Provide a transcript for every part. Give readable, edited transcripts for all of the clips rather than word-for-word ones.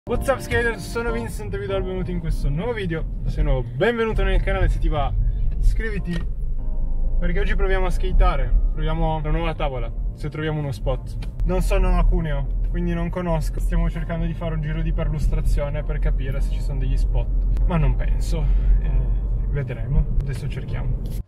What's up skaters, sono Vincent e vi do il benvenuto in questo nuovo video. Se no, benvenuto nel canale, se ti va iscriviti, perché oggi proviamo a skateare. Proviamo una nuova tavola, se troviamo uno spot. Non sono a Cuneo, quindi non conosco. Stiamo cercando di fare un giro di perlustrazione per capire se ci sono degli spot, ma non penso, vedremo. Adesso cerchiamo.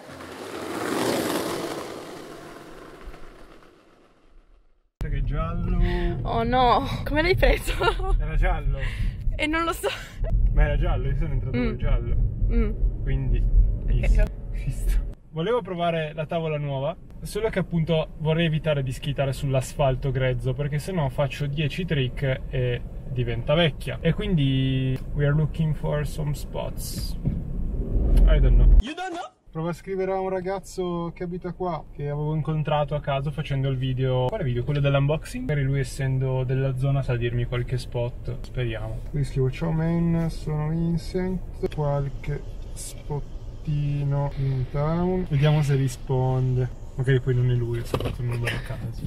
Che giallo. Oh no, come l'hai preso? Era giallo. E non lo so. Ma era giallo, io sono entrato col giallo. Quindi visto. Volevo provare la tavola nuova, solo che appunto vorrei evitare di skitare sull'asfalto grezzo, perché sennò faccio 10 trick e diventa vecchia. E quindi we are looking for some spots. I don't know. You don't know? Provo a scrivere a un ragazzo che abita qua, che avevo incontrato a caso facendo il video. Quale video? Quello dell'unboxing? Magari lui, essendo della zona, sa dirmi qualche spot. Speriamo. Qui scrivo: ciao man, sono Vincent, qualche spottino in town. Vediamo se risponde. Magari poi non è lui, ho fatto un numero a caso.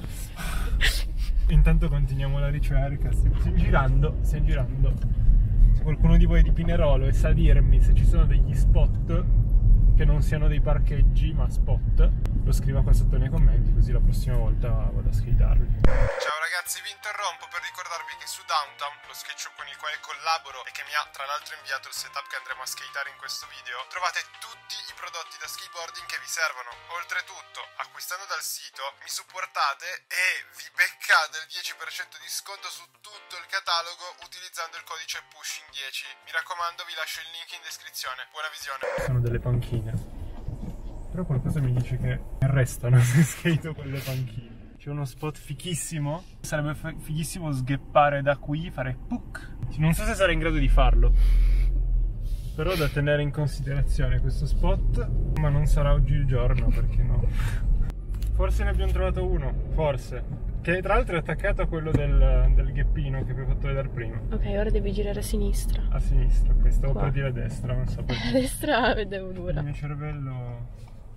Intanto continuiamo la ricerca. Stiamo girando. Se qualcuno di voi è di Pinerolo e sa dirmi se ci sono degli spot che non siano dei parcheggi ma spot, lo scriva qua sotto nei commenti, così la prossima volta vado a skatearli. Ciao ragazzi, vi interrompo per ricordarvi che su Downtown, lo skate shop con il quale collaboro e che mi ha tra l'altro inviato il setup che andremo a skateare in questo video, trovate tutti i prodotti da skateboarding che vi servono. Oltretutto, acquistando dal sito mi supportate e vi beccate il 10% di sconto su tutto il catalogo utilizzando il codice PUSHING10. Mi raccomando, vi lascio il link in descrizione. Buona visione. Sono delle panchine, però qualcosa mi dice che restano se skato quelle panchine. C'è uno spot fichissimo. Sarebbe fighissimo sgheppare da qui, fare puck. Non so se sarei in grado di farlo, però da tenere in considerazione questo spot. Ma non sarà oggi il giorno, perché no? Forse ne abbiamo trovato uno, forse. Che tra l'altro è attaccato a quello del gheppino che vi ho fatto vedere prima. Ok, ora devi girare a sinistra. A sinistra, ok, stavo per dire a destra, non so perché. A destra vedevo dura. Il mio cervello...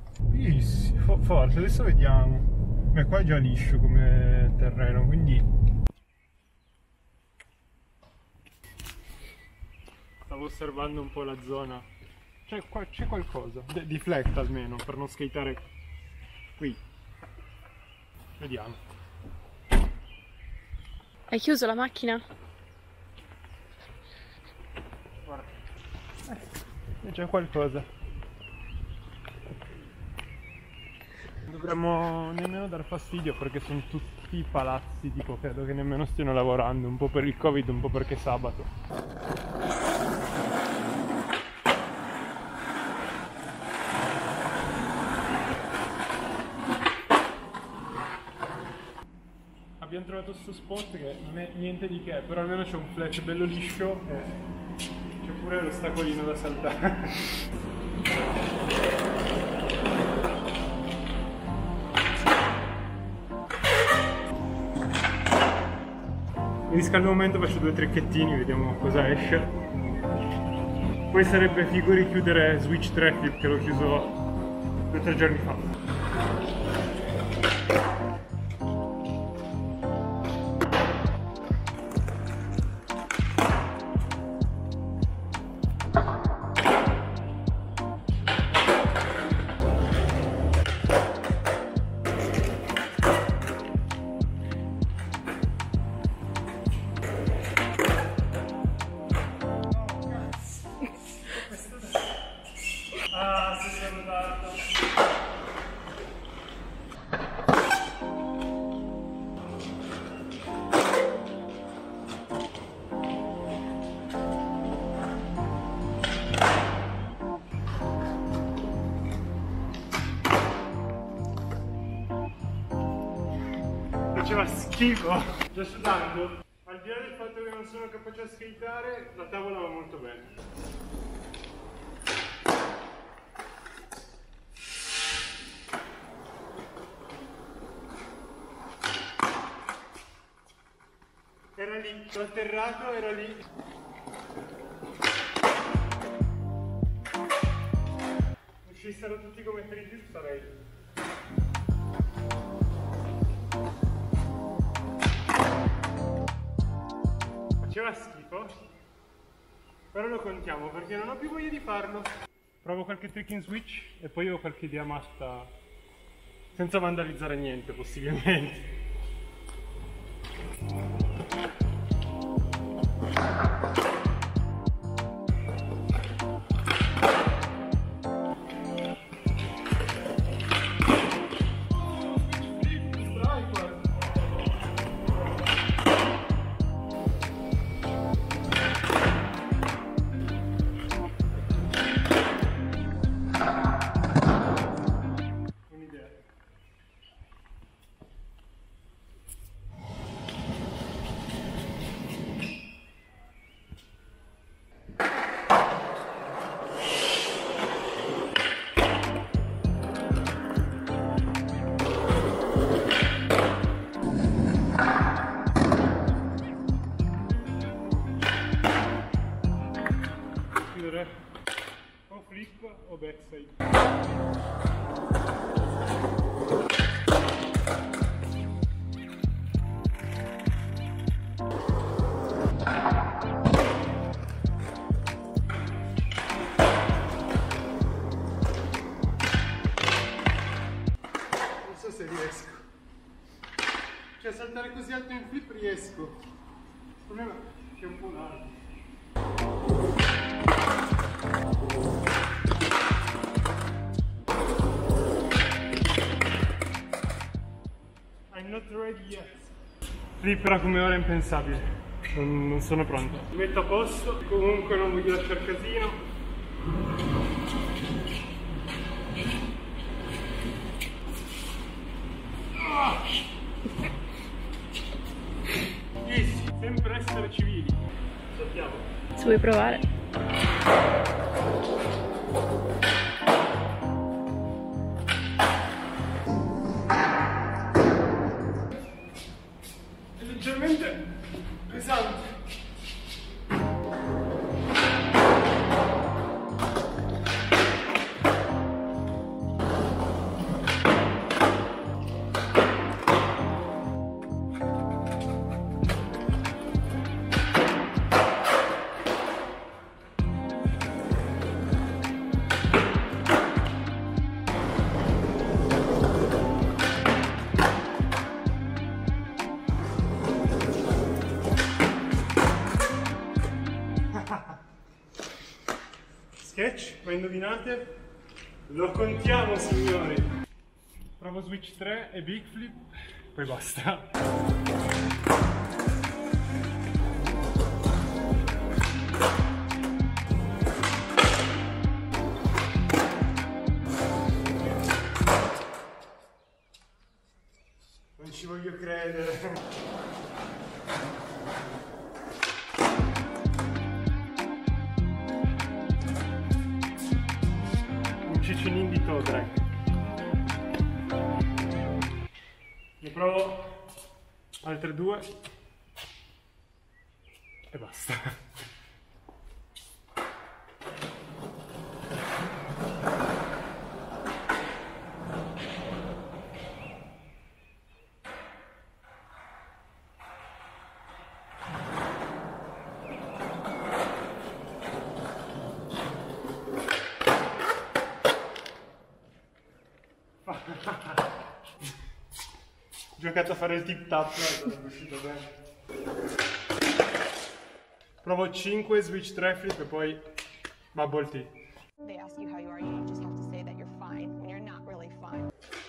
forse, adesso vediamo. Beh, qua è già liscio come terreno, quindi... Stavo osservando un po' la zona. C'è qualcosa. Deflect almeno, per non skateare qui. Vediamo. Hai chiuso la macchina? Guarda. C'è qualcosa. Non dovremmo nemmeno dar fastidio, perché sono tutti palazzi, tipo credo che nemmeno stiano lavorando, un po' per il Covid, un po' perché è sabato. Abbiamo trovato questo spot che non è niente di che, però almeno c'è un flash bello liscio e c'è pure l'ostacolino da saltare. Mi riscaldo un momento, faccio 2 tricchettini, vediamo cosa esce. Poi sarebbe figo richiudere Switch 3 Flip, che l'ho chiuso 2 o 3 giorni fa. Ah, si è salutato. Faceva schifo. Già sudando. Al di là del fatto che non sono capace a skateare, la tavola va molto bene. Era lì, l'ho atterrato, era lì. Uscissero tutti come fritti, sarei. Faceva schifo, però lo contiamo perché non ho più voglia di farlo. Provo qualche trick in switch e poi ho qualche idea matta senza vandalizzare niente possibilmente. O flip o backside. Non so se riesco. Cioè saltare così alto in flip riesco. Il problema è che è un po' largo. I'm not ready yet. Flip però come ora è impensabile. Non sono pronto. Mi metto a posto, comunque non voglio lasciare casino. Easy, sempre essere civili. Saltiamo. Se vuoi provare. È leggermente pesante. Sketch, ma indovinate? Lo contiamo, signori! Provo switch 3 e big flip, poi basta. Non ci voglio credere. Cicinin di Todrek. Ne provo altre due e basta. Ho giocato a fare il tip tap, non è riuscito bene. Provo 5, switch 3 flip e poi bubble tea. They ask you how you are, you just have to say that you're fine when you're not really fine.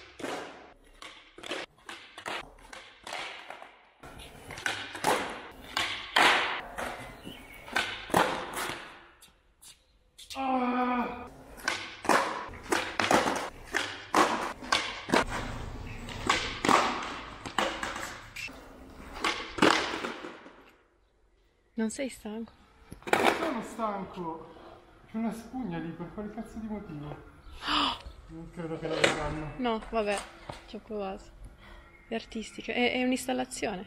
Non sei stanco? Sono stanco. C'è una spugna lì, per quale cazzo di motivo? Non credo che la vedranno. No, vabbè, ci ho provato. È artistica, è un'installazione.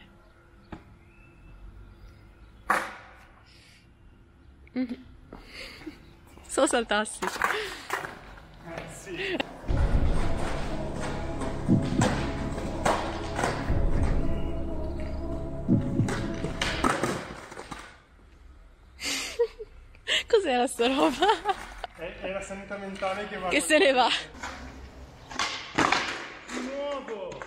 So saltassi. Sì. Cos'era sta roba? È la sanità mentale che va. Che se ne va. Di nuovo!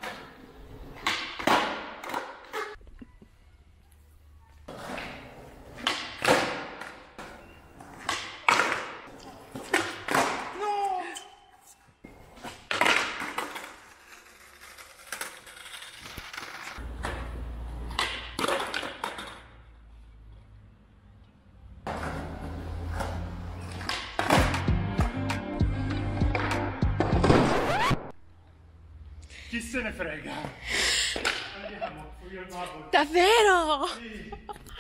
Chi se ne frega? Andiamo, io il babbo. Davvero? Sì.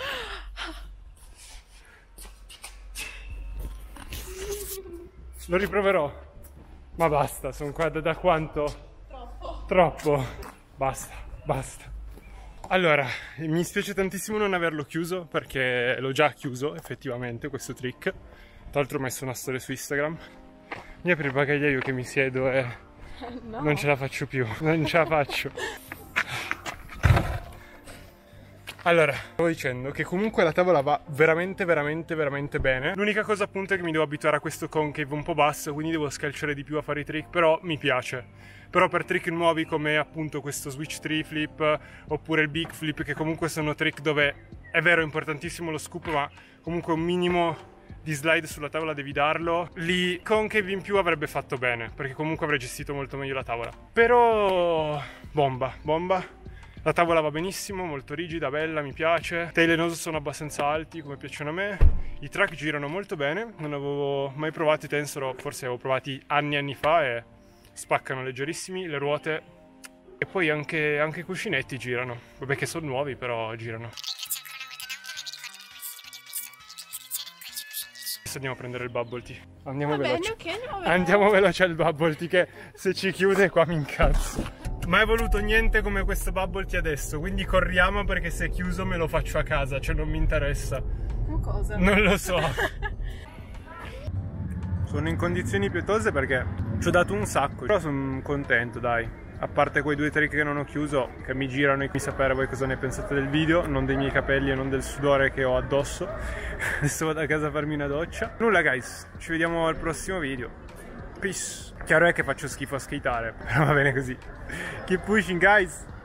Lo riproverò. Ma basta, sono qua da quanto? Troppo. Basta, basta. Allora, mi dispiace tantissimo non averlo chiuso, perché l'ho già chiuso effettivamente questo trick. Tra l'altro ho messo una storia su Instagram. Mi apri il bagagliaio che mi siedo e... No. Non ce la faccio più, non ce la faccio. Allora, stavo dicendo che comunque la tavola va veramente bene. L'unica cosa appunto è che mi devo abituare a questo concave un po' basso, quindi devo scalciare di più a fare i trick, però mi piace. Però per trick nuovi come appunto questo switch 3 flip oppure il big flip, che comunque sono trick dove è vero, è importantissimo lo scoop, ma comunque un minimo di slide sulla tavola devi darlo, lì concave in più avrebbe fatto bene, perché comunque avrei gestito molto meglio la tavola. Però bomba. La tavola va benissimo, molto rigida, bella, mi piace. Tail e nose sono abbastanza alti, come piacciono a me. I track girano molto bene, non avevo mai provato i tensor, forse avevo provati anni fa e spaccano leggerissimi. Le ruote e poi anche i cuscinetti girano, vabbè che sono nuovi, però girano. Andiamo a prendere il bubble tea. Andiamo veloce. Andiamo veloce al bubble tea, che se ci chiude qua mi incazzo. Mai voluto niente come questo bubble tea adesso, quindi corriamo, perché se è chiuso me lo faccio a casa, cioè non mi interessa. Cosa? Non lo so. Sono in condizioni pietose perché ci ho dato un sacco, però sono contento, dai. A parte quei 2 trick che non ho chiuso, che mi girano, e mi sapere voi cosa ne pensate del video, non dei miei capelli e non del sudore che ho addosso. Adesso vado a casa a farmi una doccia. Nulla guys, ci vediamo al prossimo video. Peace. Chiaro è che faccio schifo a skateare, però va bene così. Keep pushing guys.